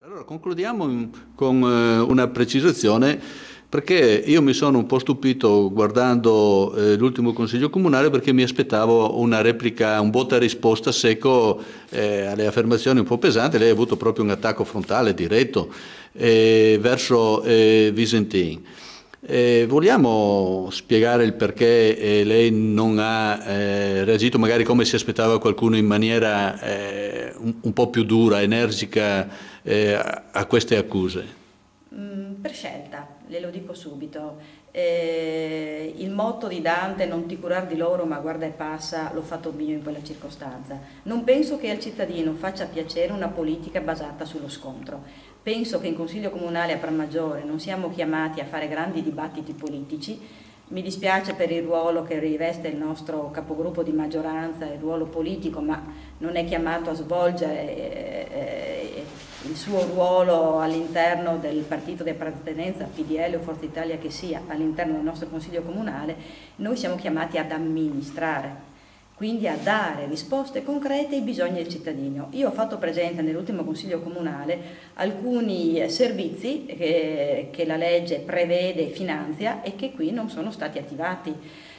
Allora, concludiamo con una precisazione, perché io mi sono un po' stupito guardando l'ultimo Consiglio Comunale, perché mi aspettavo una replica, un botta e risposta secco alle affermazioni un po' pesanti. Lei ha avuto proprio un attacco frontale, diretto, verso Visentin. Vogliamo spiegare il perché lei non ha reagito magari come si aspettava qualcuno, in maniera un po' più dura, energica, a queste accuse? Per scelta, glielo dico subito. Il motto di Dante, non ti curar di loro ma guarda e passa, l'ho fatto mio in quella circostanza. Non penso che al cittadino faccia piacere una politica basata sullo scontro. Penso che in Consiglio Comunale a Pramaggiore non siamo chiamati a fare grandi dibattiti politici. Mi dispiace per il ruolo che riveste il nostro capogruppo di maggioranza, il ruolo politico, ma non è chiamato a svolgere il suo ruolo all'interno del partito di appartenenza, PDL o Forza Italia che sia, all'interno del nostro Consiglio Comunale. Noi siamo chiamati ad amministrare, quindi a dare risposte concrete ai bisogni del cittadino. Io ho fatto presente nell'ultimo Consiglio Comunale alcuni servizi che la legge prevede e finanzia e che qui non sono stati attivati.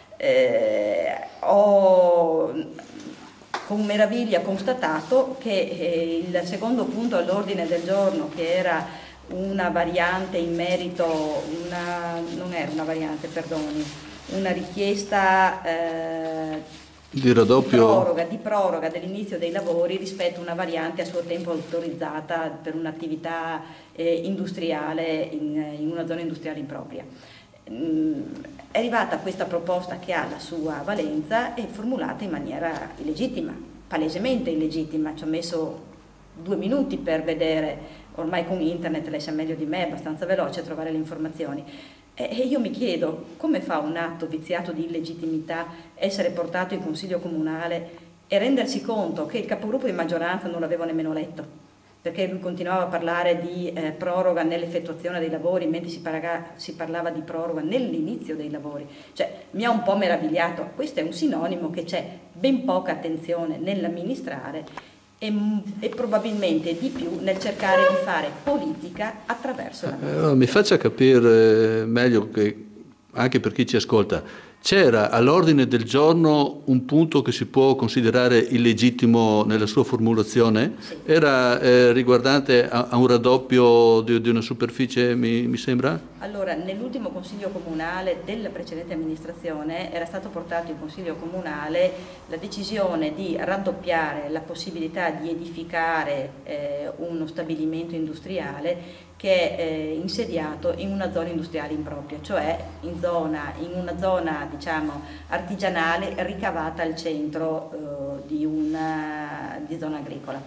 Ho con meraviglia constatato che il secondo punto all'ordine del giorno, che era una variante in merito, non era una variante, perdoni, una richiesta Di raddoppio? di proroga dell'inizio dei lavori rispetto a una variante a suo tempo autorizzata per un'attività industriale in una zona industriale impropria. È arrivata questa proposta che ha la sua valenza e formulata in maniera illegittima, palesemente illegittima. Ci ho messo 2 minuti per vedere, ormai con internet lei sa meglio di me, è abbastanza veloce a trovare le informazioni. E io mi chiedo come fa un atto viziato di illegittimità essere portato in Consiglio Comunale e rendersi conto che il capogruppo di maggioranza non l'avevo nemmeno letto, perché lui continuava a parlare di proroga nell'effettuazione dei lavori, mentre si parlava di proroga nell'inizio dei lavori. Cioè, mi ha un po' meravigliato. Questo è un sinonimo che c'è ben poca attenzione nell'amministrare e probabilmente di più nel cercare di fare politica attraverso la Allora, mi faccia capire meglio, che, anche per chi ci ascolta, c'era all'ordine del giorno un punto che si può considerare illegittimo nella sua formulazione? Sì. Era riguardante a un raddoppio di una superficie, mi sembra? Allora, nell'ultimo Consiglio Comunale della precedente amministrazione era stato portato in Consiglio Comunale la decisione di raddoppiare la possibilità di edificare uno stabilimento industriale che è insediato in una zona industriale impropria, cioè in una zona diciamo artigianale ricavata al centro di zona agricola.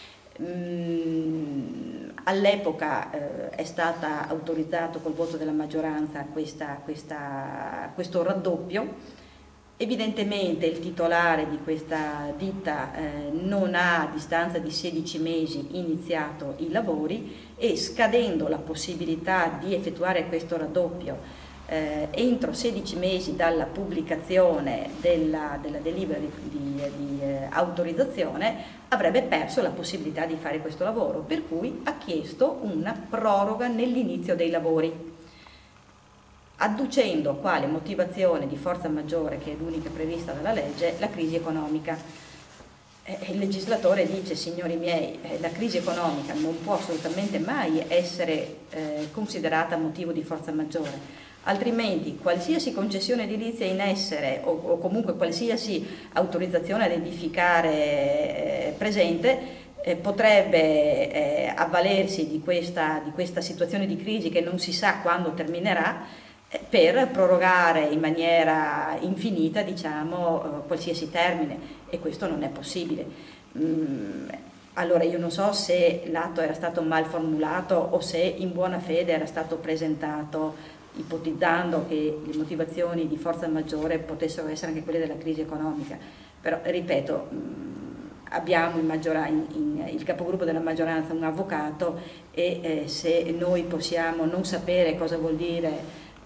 All'epoca è stata autorizzato col voto della maggioranza questo raddoppio. Evidentemente il titolare di questa ditta non ha, a distanza di 16 mesi, iniziato i lavori e, scadendo la possibilità di effettuare questo raddoppio entro 16 mesi dalla pubblicazione della delibera di autorizzazione, avrebbe perso la possibilità di fare questo lavoro, per cui ha chiesto una proroga nell'inizio dei lavori, adducendo quale motivazione di forza maggiore, che è l'unica prevista dalla legge, la crisi economica. Il legislatore dice: signori miei, la crisi economica non può assolutamente mai essere considerata motivo di forza maggiore, altrimenti qualsiasi concessione edilizia in essere o comunque qualsiasi autorizzazione ad edificare presente potrebbe avvalersi di questa situazione di crisi che non si sa quando terminerà, per prorogare in maniera infinita, diciamo, qualsiasi termine, e questo non è possibile. Allora io non so se l'atto era stato mal formulato o se in buona fede era stato presentato ipotizzando che le motivazioni di forza maggiore potessero essere anche quelle della crisi economica, però ripeto, abbiamo il capogruppo della maggioranza un avvocato e se noi possiamo non sapere cosa vuol dire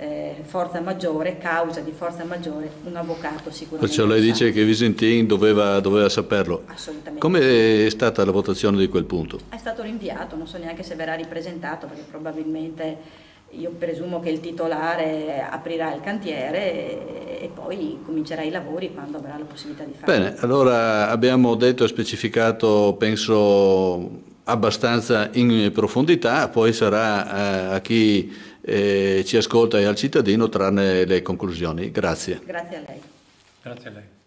forza maggiore, causa di forza maggiore, un avvocato sicuramente. Perciò lei dice che Visentin doveva saperlo. Assolutamente. Come è stata la votazione di quel punto? È stato rinviato, non so neanche se verrà ripresentato, perché probabilmente io presumo che il titolare aprirà il cantiere e poi comincerà i lavori quando avrà la possibilità di farlo. Bene, allora abbiamo detto e specificato, penso, abbastanza in profondità, poi sarà a chi ci ascolta e al cittadino trarne le conclusioni. Grazie. Grazie a lei. Grazie a lei.